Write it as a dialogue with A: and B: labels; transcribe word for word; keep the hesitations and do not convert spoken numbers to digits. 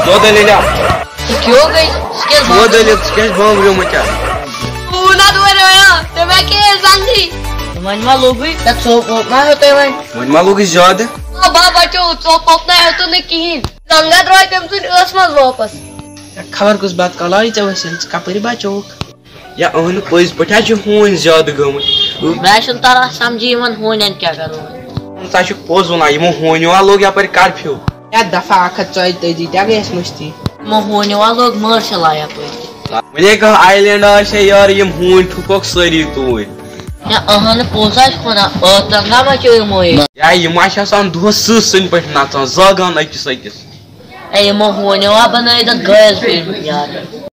A: दो दलील
B: क्यों गई
A: दो दलील क्या बावरियो मचा
B: पूना तो रहा तो मैं क्या सांगी मन मा लोगी तक सो ना होते हैं
A: मन मा लोगी ज्यादा
B: बा बच्चों सो पपना है तो नहीं कहीं रंगा द्रोय तुम सुन असमल वापस
C: खबर कुछ बात कलाई चवसन कपरी बच्चों
A: या अहन पज पठा छ होन ज्यादा गमत
B: मैं सुन तारा समझी मन होन क्या करो
A: ता छ पोज वना यमो होन वा लोग या पर कर्फ्यू
C: या दफा अख चोय तजी त्या गयस मस्ती
B: मो होन वा लोग मार्शल आया तो
A: मने कह आइलैंड आशे यार यम होन ठुकोक सरी तोय
B: या अहन पोसा खोना ओ तंगा मा चोय मोय
A: या यमा छ आसान दो सन पठ नाचन जागान अकिस अकिस
B: ए मो होन वा बनाय द गर्ल फ्रेंड यार